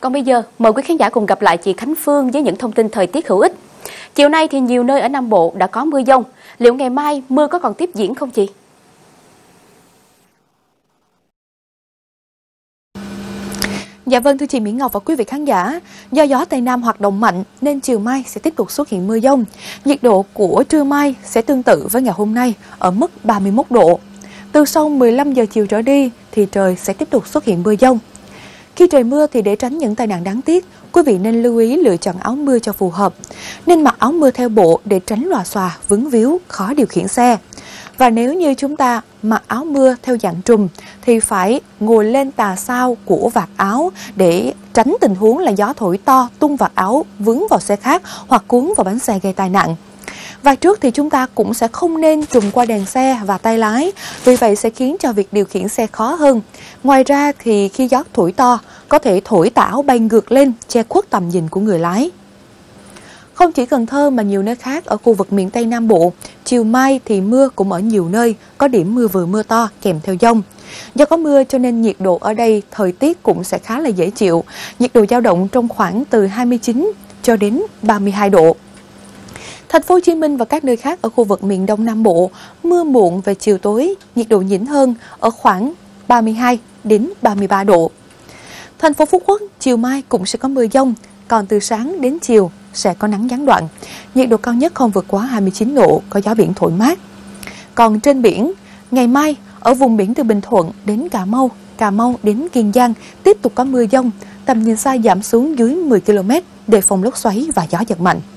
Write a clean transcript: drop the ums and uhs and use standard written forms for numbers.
Còn bây giờ, mời quý khán giả cùng gặp lại chị Khánh Phương với những thông tin thời tiết hữu ích. Chiều nay thì nhiều nơi ở Nam Bộ đã có mưa dông. Liệu ngày mai mưa có còn tiếp diễn không chị? Dạ vâng, thưa chị Mỹ Ngọc và quý vị khán giả, do gió Tây Nam hoạt động mạnh nên chiều mai sẽ tiếp tục xuất hiện mưa dông. Nhiệt độ của trưa mai sẽ tương tự với ngày hôm nay ở mức 31 độ. Từ sau 15 giờ chiều trở đi thì trời sẽ tiếp tục xuất hiện mưa dông. Khi trời mưa thì để tránh những tai nạn đáng tiếc, quý vị nên lưu ý lựa chọn áo mưa cho phù hợp. Nên mặc áo mưa theo bộ để tránh lòa xòa, vướng víu, khó điều khiển xe. Và nếu như chúng ta mặc áo mưa theo dạng trùm thì phải ngồi lên tà sao của vạt áo để tránh tình huống là gió thổi to tung vạt áo vướng vào xe khác hoặc cuốn vào bánh xe gây tai nạn. Và trước thì chúng ta cũng sẽ không nên trùm qua đèn xe và tay lái, vì vậy sẽ khiến cho việc điều khiển xe khó hơn. Ngoài ra thì khi gió thổi to, có thể thổi tà áo bay ngược lên, che khuất tầm nhìn của người lái. Không chỉ Cần Thơ mà nhiều nơi khác ở khu vực miền Tây Nam Bộ, chiều mai thì mưa cũng ở nhiều nơi, có điểm mưa vừa mưa to kèm theo dông. Do có mưa cho nên nhiệt độ ở đây thời tiết cũng sẽ khá là dễ chịu, nhiệt độ dao động trong khoảng từ 29 cho đến 32 độ. Thành phố Hồ Chí Minh và các nơi khác ở khu vực miền Đông Nam Bộ, mưa muộn về chiều tối, nhiệt độ nhỉnh hơn ở khoảng 32 đến 33 độ. Thành phố Phú Quốc chiều mai cũng sẽ có mưa dông, còn từ sáng đến chiều sẽ có nắng gián đoạn. Nhiệt độ cao nhất không vượt quá 29 độ, có gió biển thổi mát. Còn trên biển, ngày mai ở vùng biển từ Bình Thuận đến Cà Mau đến Kiên Giang tiếp tục có mưa dông, tầm nhìn xa giảm xuống dưới 10 km đề phòng lốc xoáy và gió giật mạnh.